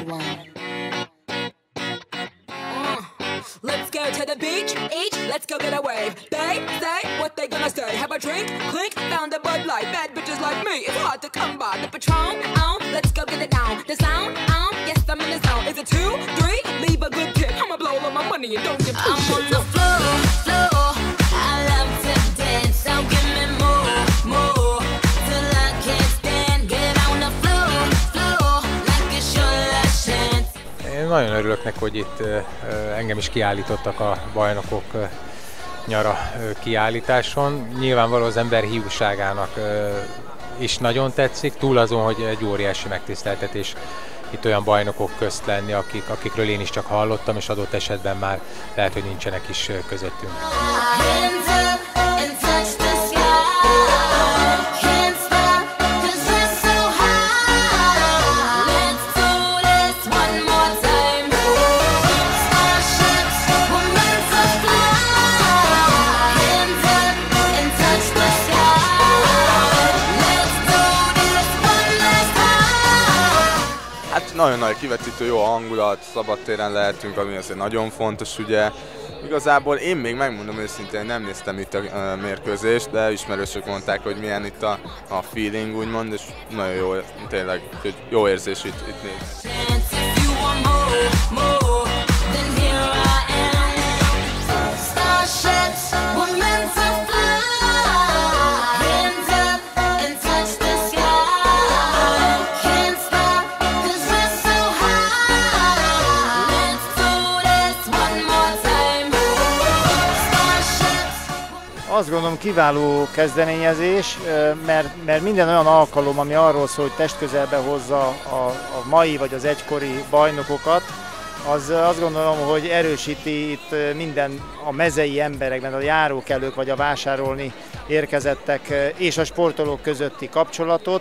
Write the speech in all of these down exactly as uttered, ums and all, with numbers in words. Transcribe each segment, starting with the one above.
one. Let's go to the beach, each, let's go get a wave. They say what they gonna say. Have a drink, clink, found a Bud Light. Bad bitches like me, it's hard to come by. The Patron, on, let's go get it down. The sound, on, yes I'm in the zone. Is it two, three? Leave a good tip. I'ma blow all my money and don't give two I'm on the floor, floor. I love to dance, so give me more, more. Till I can't stand, get on the floor, floor. Like it's your last chance. Én nagyon örülök neki, hogy itt engem is kiállítottak a bajnokok nyara kiállításon. Nyilvánvaló az ember hiúságának is nagyon tetszik, túl azon, hogy egy óriási megtiszteltetés itt olyan bajnokok közt lenni, akik, akikről én is csak hallottam, és adott esetben már lehet, hogy nincsenek is közöttünk. Hát nagyon nagy kivetítő, jó a hangulat, szabadtéren lehetünk, ami azért nagyon fontos, ugye. Igazából én még megmondom őszintén, nem néztem itt a mérkőzést, de ismerősök mondták, hogy milyen itt a, a feeling, úgymond, és nagyon jó, tényleg, jó érzés itt, itt nézni. Azt gondolom, kiváló kezdeményezés, mert, mert minden olyan alkalom, ami arról szól, hogy testközelbe hozza a, a mai vagy az egykori bajnokokat, az azt gondolom, hogy erősíti itt minden a mezei emberekben, a járókelők vagy a vásárolni érkezettek és a sportolók közötti kapcsolatot.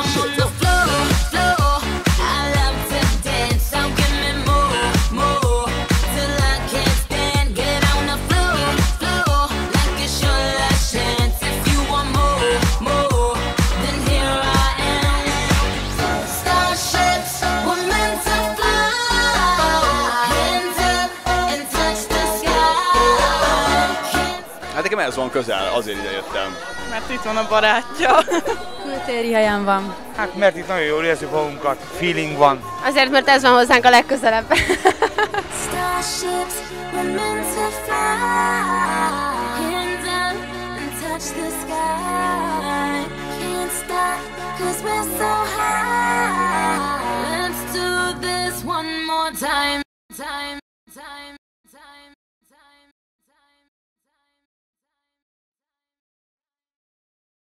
Hát nekem ez van közel, azért ide jöttem. Mert itt van a barátja. Kültéri helyen van. Hát mert itt nagyon jól érezzük magunkat, feeling van. Azért, mert ez van hozzánk a legközelebb. Let's do this one more time. Time, time.